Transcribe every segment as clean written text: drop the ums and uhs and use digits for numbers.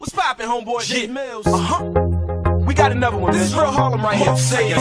What's poppin', homeboy? Jay Mills. We got another one. This is real Harlem right here.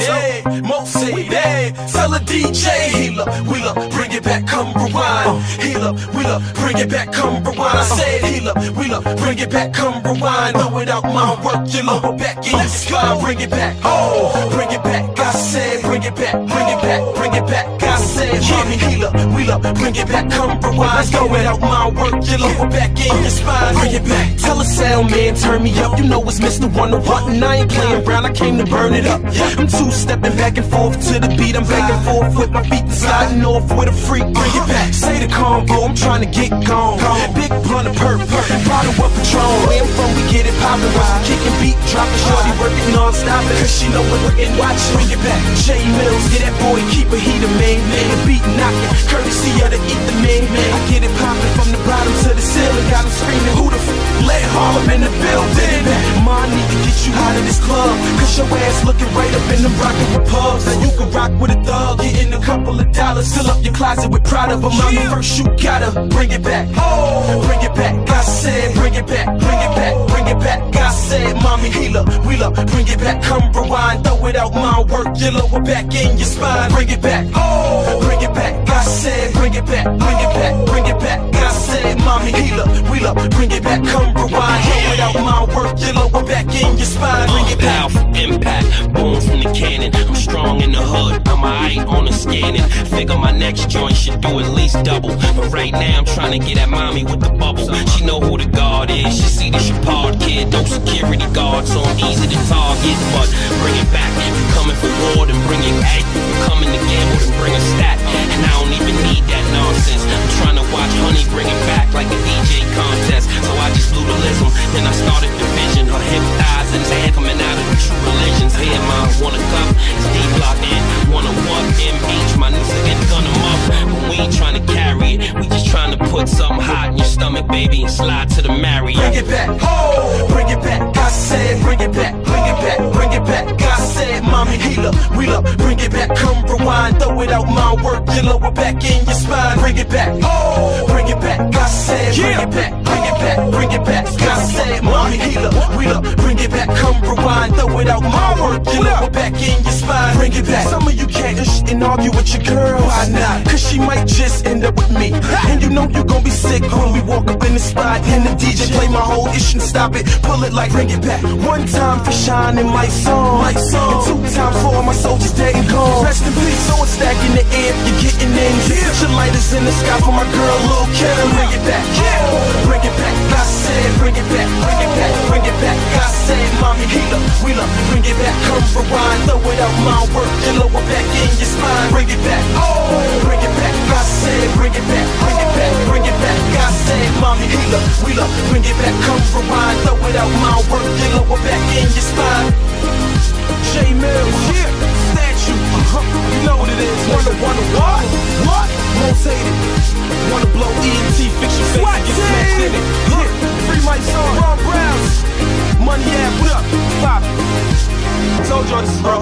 Mo say that. Tell a DJ, healer, wheeler, bring it back, come rewind. Healer, wheeler, bring it back, come rewind. I said healer, wheeler, bring it back, come rewind. Throw it out my work, your lower back in your spine. Bring it back, bring it back. I said, bring it back, bring it back, bring it back. I said, mommy, healer, wheeler, bring it back, come rewind. Throw it out my work, your lower back in your spine. Bring it back. Tell a sound man, turn me up. You know it's Mr. 101 and I ain't playing around, I came to burn it up. I'm two-stepping back and forth to the beat. I'm back and forth with my feet and sliding off with a freak. Bring it back, say the combo, I'm trying to get gone. Big blunt of perp, bottle of Patron. Where I'm from, we get it poppin'. Kicking beat, dropping shorty, working non-stop. Cause she know we're looking, watching. Bring it back, Jay Mills, get that boy, keep a heater, man. The beat knocking, courtesy of the ether, man. I get it poppin' from the bottom to the ceiling. Got them screaming, who the f***? Let Harlem in the building. Ma, I need to get you out of this club. Cause your ass looking right up in them rockin' with pubs. Now you can rock with a thug, getting a couple of dollars. Fill up your closet with Prada, but mama, first you gotta bring it back. Bring it back, I said, bring it back, bring it back, bring it back. I said, mommy, healer, wheeler, bring it back, come rewind. Throw it out my work, your lower back in your spine. Bring it back, bring it back. I said, bring it back, bring it back, bring it back. I said, mommy, healer, wheeler, bring it back, come rewind. Throw it out my work, your lower back in your spine. Bring it back. Powerful impact, boom from the cannon. I'm strong in the hood, I'm aight on the scanning. Figure my next joint should do at least double. But right now I'm trying to get at mommy with the bubble. She know who the guard is, she see the Chapard kid. Those security guards, so I'm easy to target. But bring it back, you coming for war, then bring it back. You coming to gamble, then bring a stat. And I don't even need that nonsense. I'm trying to watch Honey bring it back like a DJ contest. So I just blew the lism, then I started division. Her hip thighs and his hand coming out of the true religions. Here, mom, wanna cup, it's D-Block in. Wanna what? MH, my niggas get gun them up. But we ain't trying to carry it, we just trying to put something hot in your stomach, baby, and slide to the Marriott. Bring it back, bring it back. I said, bring it back, bring it back, bring it back. I said, mommy, healer, wheeler, bring it back, come rewind. Throw it out my work, your lower back in your spine. Bring it back, bring it back. I said, bring it back, bring it back, bring it back. I said, mommy, healer, wheeler, bring it back, come rewind. Throw it out my work, your lower back in your spine. Bring it back. Some of you can't and argue with your girl. Why not? Cause she might just end up with me. And you know you gon' be sick when we walk up in the spot and the DJ play my whole ish and stop it. Pull it like bring it back. One time for shining my song, and two times for all my soldiers dead and gone. Rest in peace. So it's stack in the air, you're getting in. Put your lighters in the sky for my girl, Lil' Kim. Bring it back, bring it back. I said, bring it back, bring it back, bring it back. I said, mommy, healer, wheeler, bring it back, come rewind. Throw it out my work, your lower back in your spine. Bring it back, bring it back. I said, bring it back, bring it back, bring it back. I said, mommy, healer, wheeler, bring it back, come rewind. Throw it out my work, your lower back in your spine. Jay Mills, statue, you know what it is. Wanna what? What? Most hated. Wanna blow ENT, fix your face and get smashed in it. Free Mike Song, Ron Browns, Money Ave, what up? Pop. Told y'all this is